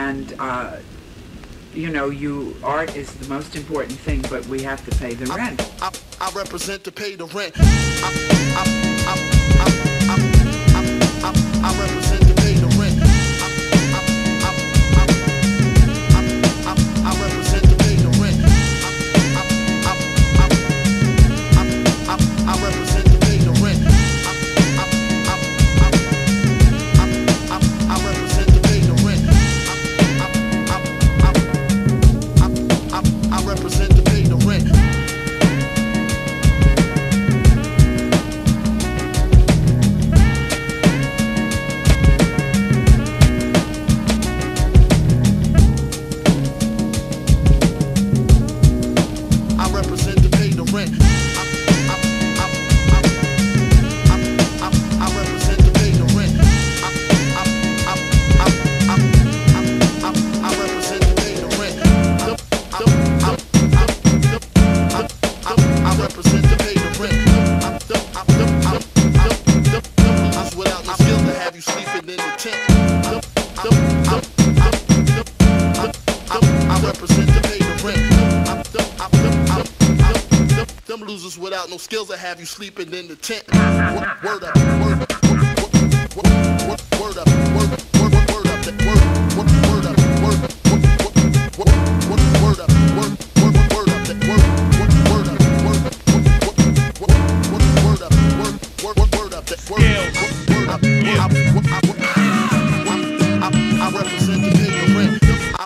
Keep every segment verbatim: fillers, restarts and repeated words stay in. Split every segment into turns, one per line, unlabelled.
and uh, you know, you art is the most important thing, but we have to pay the rent.
I, I, I represent to pay the rent. I, I, I, I, I, I, I, I represent to pay the rent. I, I, I, I, I, I, I represent to pay the rent. I, I, I, I, I, I, I represent to pay the rent. I, I, I, I, I, I represent to pay the rent. I, I, I, I represent to pay the rent. I represent to pay the rent. I, I, I, I, I, I, I represent to pay the rent. I, I, I, I, I, I, I represent to pay the rent. I, I, I, I, I, I represent to pay the rent. I, I, I, I, I, without no skills to have you sleeping in the tent. I, I, I, I, I represent to pay the rent. I, I, I, I, them losers without no skills to have you sleeping in the tent. Word, word up, word up, word, word, word up, word, word, word up, that word, word, word up, word, word, word, word up, word, word, word up, that word, word, word up, word, word, word up, word, word, word up, that word, word up, word. I represent the pay the rent.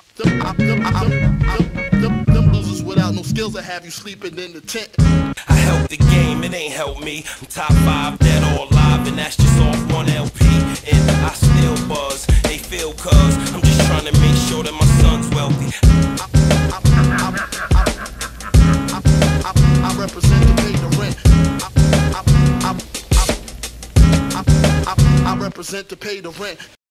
Them losers without no skills to have you sleeping in the tent.
I helped the game, it ain't helped me. I'm top five, dead or alive, and that's just off one L P. And I still buzz, they feel cuz I'm just trying to make sure that my son's wealthy.
I, I, I, I, I, I represent to pay the rent. I, I, I, I, I, I, I represent to pay the rent.